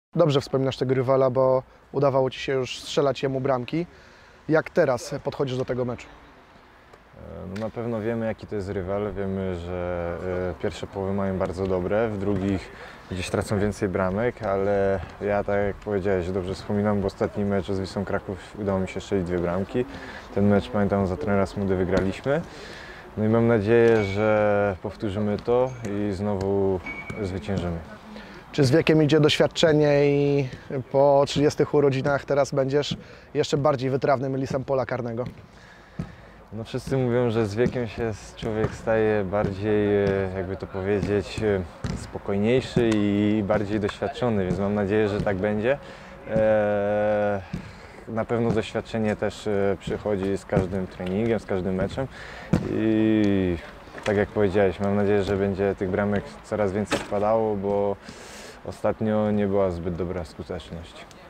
Dobrze wspominasz tego rywala, bo udawało Ci się już strzelać jemu bramki. Jak teraz podchodzisz do tego meczu? No na pewno wiemy, jaki to jest rywal. Wiemy, że pierwsze połowy mają bardzo dobre, w drugich gdzieś tracą więcej bramek, ale ja, tak jak powiedziałeś, dobrze wspominam, bo ostatni mecz z Wisłą Kraków udało mi się strzelić 2 bramki. Ten mecz, pamiętam, za trenera Smudy wygraliśmy. No i mam nadzieję, że powtórzymy to i znowu zwyciężymy. Czy z wiekiem idzie doświadczenie i po 30 urodzinach teraz będziesz jeszcze bardziej wytrawnym lisem pola karnego? No wszyscy mówią, że z wiekiem się człowiek staje bardziej, jakby to powiedzieć, spokojniejszy i bardziej doświadczony, więc mam nadzieję, że tak będzie. Na pewno doświadczenie też przychodzi z każdym treningiem, z każdym meczem i tak jak powiedziałeś, mam nadzieję, że będzie tych bramek coraz więcej wpadało, bo ostatnio nie była zbyt dobra skuteczność.